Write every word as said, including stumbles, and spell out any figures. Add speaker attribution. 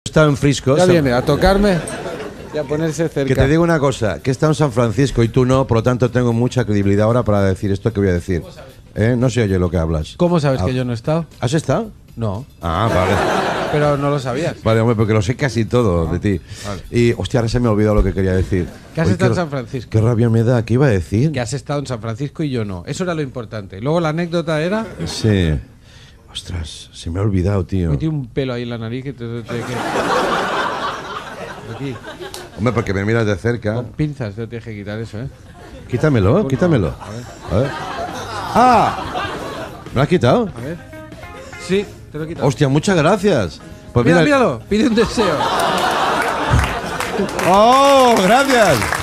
Speaker 1: estado en Frisco.
Speaker 2: Ya
Speaker 1: San-
Speaker 2: viene a tocarme y a ponerse cerca.
Speaker 1: Que te digo una cosa, que he estado en San Francisco y tú no, por lo tanto tengo mucha credibilidad ahora para decir esto que voy a decir. ¿Eh? No se oye lo que hablas.
Speaker 2: ¿Cómo sabes
Speaker 1: Ah.
Speaker 2: que yo no he estado?
Speaker 1: ¿Has estado?
Speaker 2: No,
Speaker 1: Ah, vale.
Speaker 2: pero no lo sabías.
Speaker 1: Vale, hombre, porque lo sé casi todo de ti.
Speaker 2: vale.
Speaker 1: Y, hostia, ahora se me ha olvidado lo que quería decir.
Speaker 2: Que has
Speaker 1: Uy,
Speaker 2: estado
Speaker 1: qué
Speaker 2: en
Speaker 1: ra-
Speaker 2: San Francisco.
Speaker 1: Qué rabia me da, ¿qué iba a decir?
Speaker 2: Que has estado en San Francisco y yo no. Eso era lo importante. Luego la anécdota era...
Speaker 1: Sí. Ostras, se me ha olvidado, tío.
Speaker 2: Metí un pelo ahí en la nariz que te... te- te- que- Aquí,
Speaker 1: Hombre, porque me miras de cerca.
Speaker 2: con pinzas te tienes que quitar eso, ¿eh?
Speaker 1: Quítamelo, quítamelo. A ver. ¡Ah! ¿Me lo has quitado?
Speaker 2: A ver. Sí, te lo he quitado.
Speaker 1: Hostia, muchas gracias. Pues
Speaker 2: Mira,
Speaker 1: mira.
Speaker 2: míralo, pide un deseo.
Speaker 1: ¡Oh, gracias!